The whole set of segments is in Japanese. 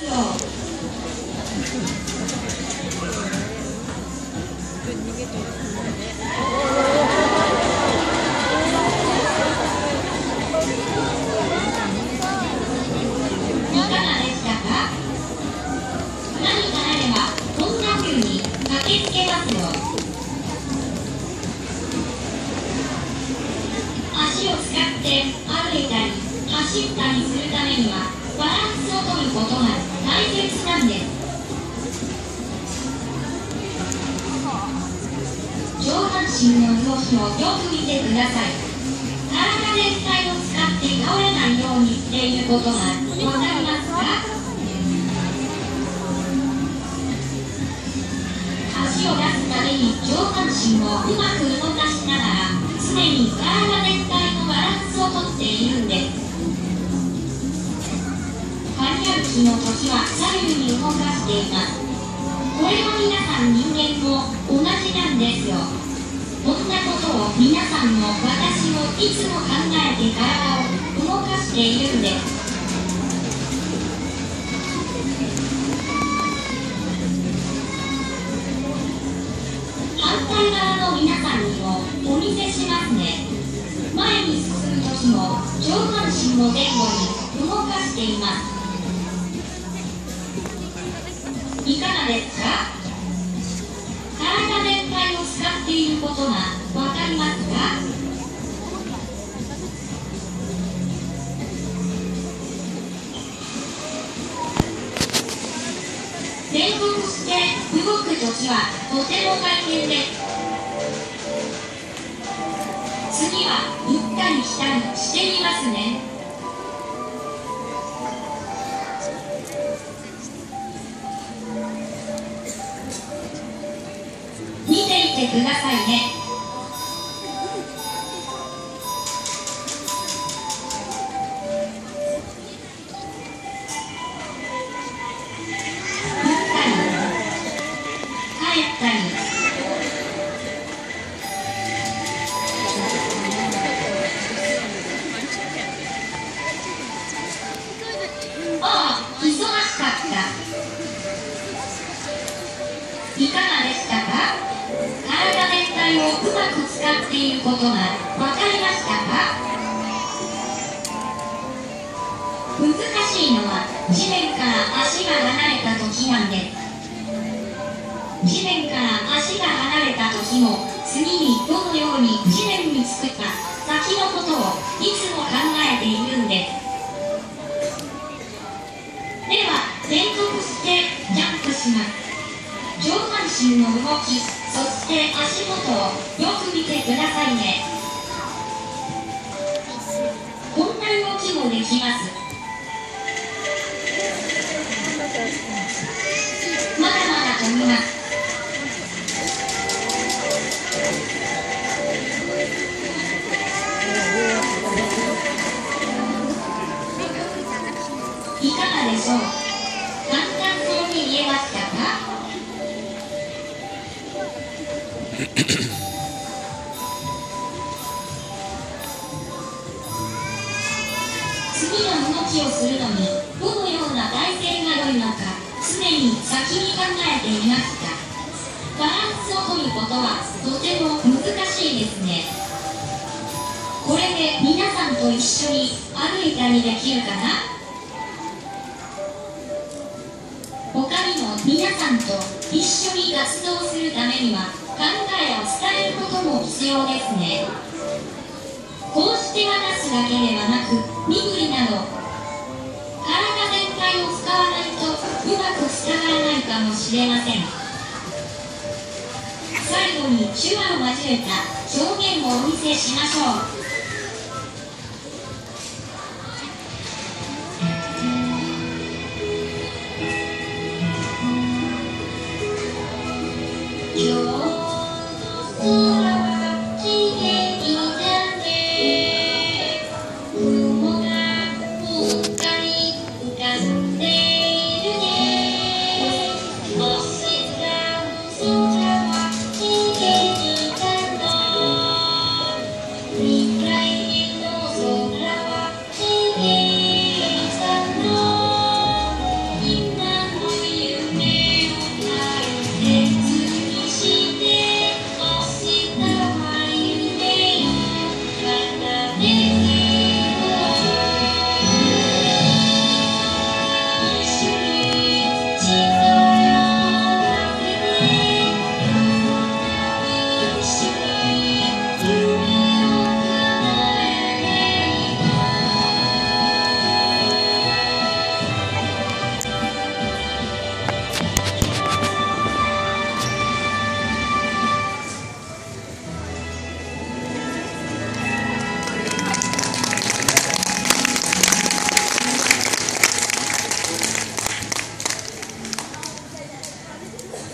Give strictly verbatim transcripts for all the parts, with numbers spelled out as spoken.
足を使って歩いたり走ったりするためにはバランスを取ることが大切なんです。上半身の動きをよく見てください。体全体を使って倒れないようにしていることがわかりますか？足を出すために上半身をうまく動かしながら常に体全体のバランスをとっているんです。張り歩きの時は左右に動かしています。これは皆さん人間も同じなんですよ。こんなことを皆さんも私もいつも考えて体を動かしているんです。反対側の皆さんにもお見せしますね。前に進む時も上半身を前後に動かしています。いかがですか？体全体を使っていることがわかりますか？連続して動くときはとても大変です。次は行ったり来たりしてみますね。見ていてくださいね。ああ、忙しかった。いかがでしたか？体全体をうまく使っていることがわかりましたか？難しいのは地面から足が離れた時なんです。地面から足が離れた時も次にどのように地面につくか先のことをいつも考えているんです。では連続してジャンプします。上半身の動き、そして足元をよく見てくださいね。こんな動きもできます。まだまだ飛びます。いかがでしょう？簡単そうに見えましたか？次の動きをするのにどのような体勢が良いのか常に先に考えていました。バランスを取ることはとても難しいですね。これで皆さんと一緒に歩いたりできるかな？他にも皆さんと一緒に活動するためには考えを伝えることも必要ですね。こうして話すだけではなく身振りなど体全体を使わないとうまく伝わらないかもしれません。最後に手話を交えた表現をお見せしましょう。今日の空は綺麗だね。雲がふっかり浮かんでいるね。星空空は綺麗だな。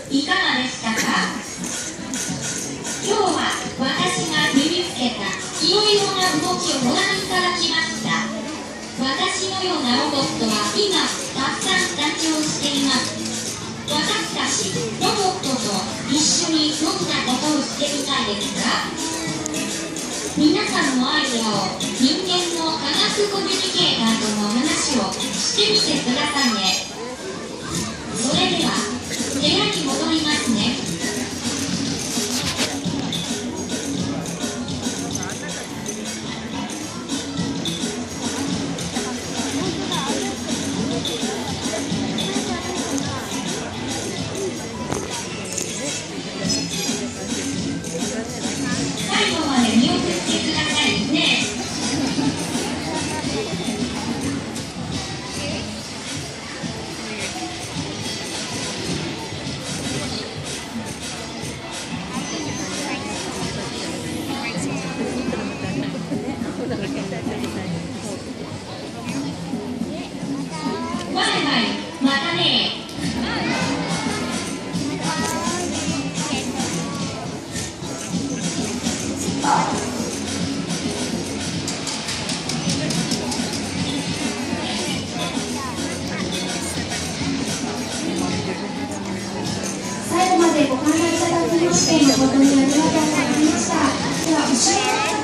いかがでしたか？今日は私が身につけたいろいろな動きをご覧いただきました。私のようなロボットは今たくさん誕生しています。私たちロボットと一緒にどんなことをしてみたいですか？皆さんのアイデアを人間の科学コミュニケーターとの話をしてみてくださいね。それでは部屋に戻りますね。最後まで見送ってくださいね。バイバイ、またね。 最後までご観覧いただきまして誠にありがとうございました。では後ろ